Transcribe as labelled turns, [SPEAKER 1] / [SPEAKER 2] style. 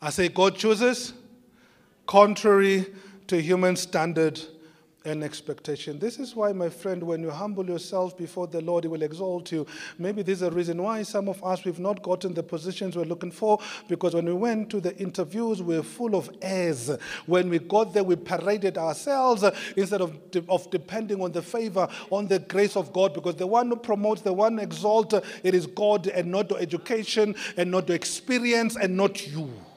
[SPEAKER 1] I say God chooses contrary to human standard and expectation. This is why, my friend, when you humble yourself before the Lord, He will exalt you. Maybe this is a reason why some of us, we've not gotten the positions we're looking for, because when we went to the interviews, we're full of airs. When we got there, we paraded ourselves instead of depending on the favor, on the grace of God, because the one who promotes, the one who exalts, it is God, and not the education, and not the experience, and not you.